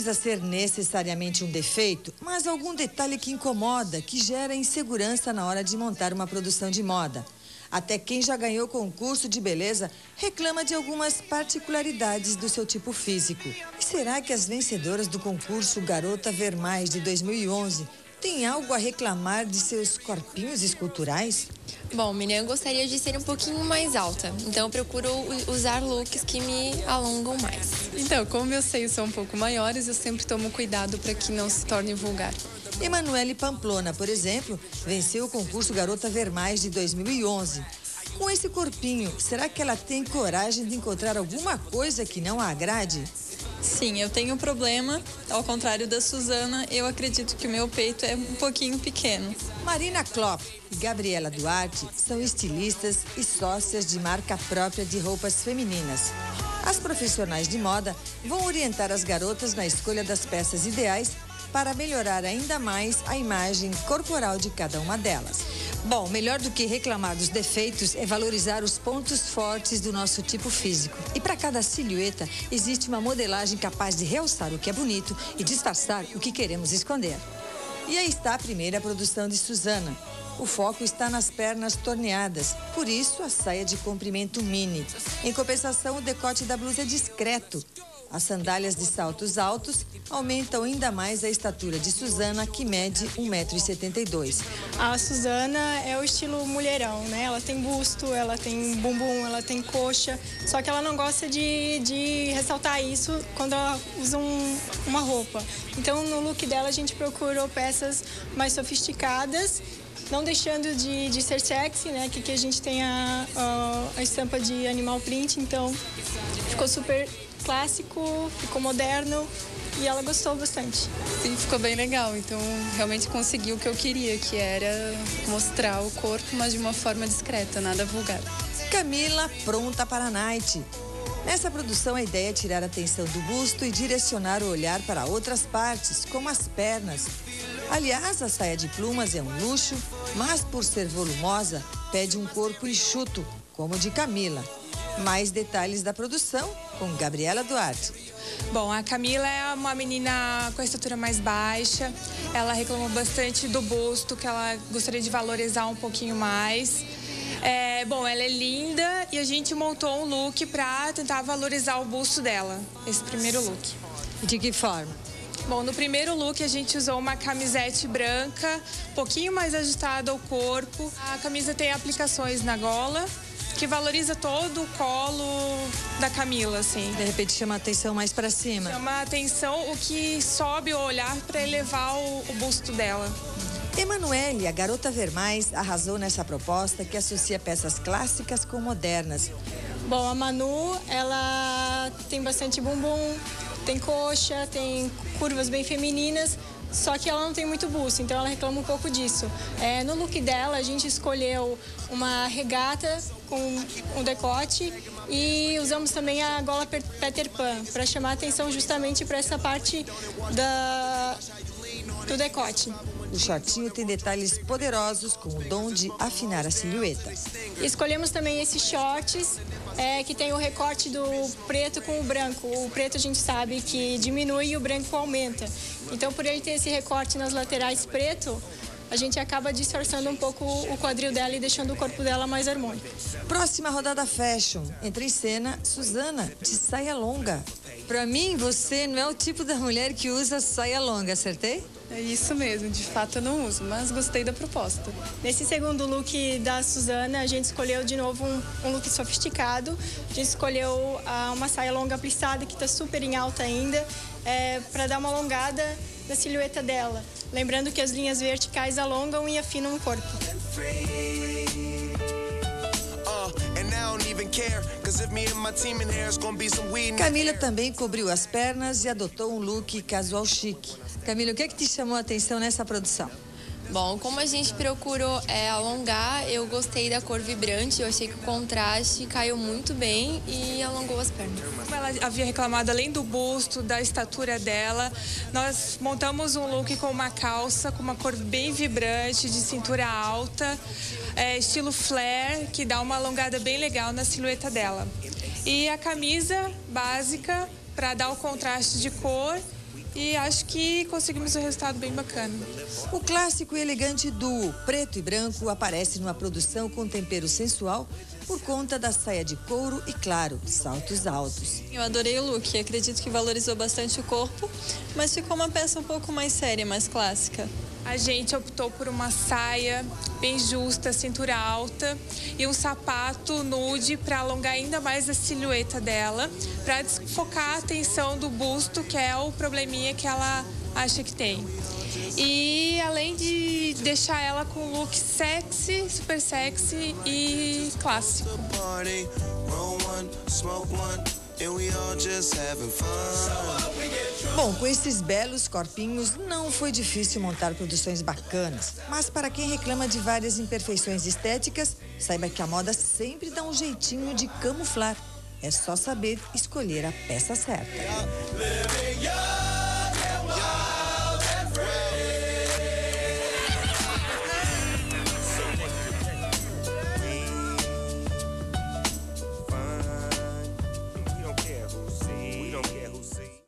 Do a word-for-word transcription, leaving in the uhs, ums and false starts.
precisa ser necessariamente um defeito, mas algum detalhe que incomoda, que gera insegurança na hora de montar uma produção de moda. Até quem já ganhou concurso de beleza reclama de algumas particularidades do seu tipo físico. E será que as vencedoras do concurso Garota Ver Mais de dois mil e onze têm algo a reclamar de seus corpinhos esculturais? Bom, Miriam, eu gostaria de ser um pouquinho mais alta, então eu procuro usar looks que me alongam mais. Então, como meus seios são um pouco maiores, eu sempre tomo cuidado para que não se torne vulgar. Emanuele Pamplona, por exemplo, venceu o concurso Garota Ver Mais de dois mil e onze. Com esse corpinho, será que ela tem coragem de encontrar alguma coisa que não a agrade? Sim, eu tenho um problema. Ao contrário da Suzana, eu acredito que o meu peito é um pouquinho pequeno. Marina Klopp e Gabriela Duarte são estilistas e sócias de marca própria de roupas femininas. As profissionais de moda vão orientar as garotas na escolha das peças ideais para melhorar ainda mais a imagem corporal de cada uma delas. Bom, melhor do que reclamar dos defeitos é valorizar os pontos fortes do nosso tipo físico. E para cada silhueta existe uma modelagem capaz de realçar o que é bonito e disfarçar o que queremos esconder. E aí está a primeira produção de Suzana. O foco está nas pernas torneadas, por isso a saia de comprimento mini. Em compensação, o decote da blusa é discreto. As sandálias de saltos altos aumentam ainda mais a estatura de Suzana, que mede um metro e setenta e dois. A Suzana é o estilo mulherão, né? Ela tem busto, ela tem bumbum, ela tem coxa, só que ela não gosta de, de ressaltar isso quando ela usa um, uma roupa. Então, no look dela, a gente procurou peças mais sofisticadas, não deixando de, de ser sexy, né? Que aqui a gente tem a, a, a estampa de animal print, então ficou super clássico, ficou moderno e ela gostou bastante. Sim, ficou bem legal. Então, realmente consegui o que eu queria, que era mostrar o corpo, mas de uma forma discreta, nada vulgar. Camila, pronta para a night. Nessa produção, a ideia é tirar a atenção do busto e direcionar o olhar para outras partes, como as pernas. Aliás, a saia de plumas é um luxo, mas por ser volumosa, pede um corpo enxuto, como o de Camila. Mais detalhes da produção com Gabriela Duarte. Bom, a Camila é uma menina com a estatura mais baixa. Ela reclamou bastante do busto, que ela gostaria de valorizar um pouquinho mais. É, bom, ela é linda e a gente montou um look para tentar valorizar o busto dela, esse primeiro look. De que forma? Bom, no primeiro look a gente usou uma camisete branca, um pouquinho mais ajustada ao corpo. A camisa tem aplicações na gola, que valoriza todo o colo da Camila, assim. De repente chama a atenção mais para cima. Chama a atenção o que sobe o olhar para elevar o, o busto dela. Emanuele, a Garota Ver Mais, arrasou nessa proposta que associa peças clássicas com modernas. Bom, a Manu, ela tem bastante bumbum, tem coxa, tem curvas bem femininas, só que ela não tem muito busto, então ela reclama um pouco disso. É, no look dela, a gente escolheu uma regata com um decote e usamos também a gola Peter Pan, para chamar a atenção justamente para essa parte da, do decote. O shortinho tem detalhes poderosos com o dom de afinar a silhueta. Escolhemos também esses shorts, é, que tem o recorte do preto com o branco. O preto a gente sabe que diminui e o branco aumenta. Então, por ele ter esse recorte nas laterais preto, a gente acaba disfarçando um pouco o quadril dela e deixando o corpo dela mais harmônico. Próxima rodada fashion. Entra em cena Suzana, de saia longa. Pra mim, você não é o tipo da mulher que usa saia longa, acertei? É isso mesmo, de fato eu não uso, mas gostei da proposta. Nesse segundo look da Suzana, a gente escolheu de novo um, um look sofisticado. A gente escolheu ah, uma saia longa plissada, que está super em alta ainda, é, para dar uma alongada na silhueta dela. Lembrando que as linhas verticais alongam e afinam o corpo. Camila também cobriu as pernas e adotou um look casual chique. Camila, o que é que te chamou a atenção nessa produção? Bom, como a gente procurou é, alongar, eu gostei da cor vibrante, eu achei que o contraste caiu muito bem e alongou as pernas. Como ela havia reclamado, além do busto, da estatura dela, nós montamos um look com uma calça, com uma cor bem vibrante, de cintura alta, é, estilo flare, que dá uma alongada bem legal na silhueta dela. E a camisa básica, para dar o contraste de cor, e acho que conseguimos um resultado bem bacana. O clássico e elegante duo preto e branco aparece numa produção com tempero sensual por conta da saia de couro e, claro, saltos altos. Eu adorei o look, acredito que valorizou bastante o corpo, mas ficou uma peça um pouco mais séria, mais clássica. A gente optou por uma saia bem justa, cintura alta e um sapato nude para alongar ainda mais a silhueta dela, para desfocar a atenção do busto, que é o probleminha que ela acha que tem. E além de deixar ela com um look sexy, super sexy e clássico. Bom, com esses belos corpinhos, não foi difícil montar produções bacanas. Mas para quem reclama de várias imperfeições estéticas, saiba que a moda sempre dá um jeitinho de camuflar. É só saber escolher a peça certa.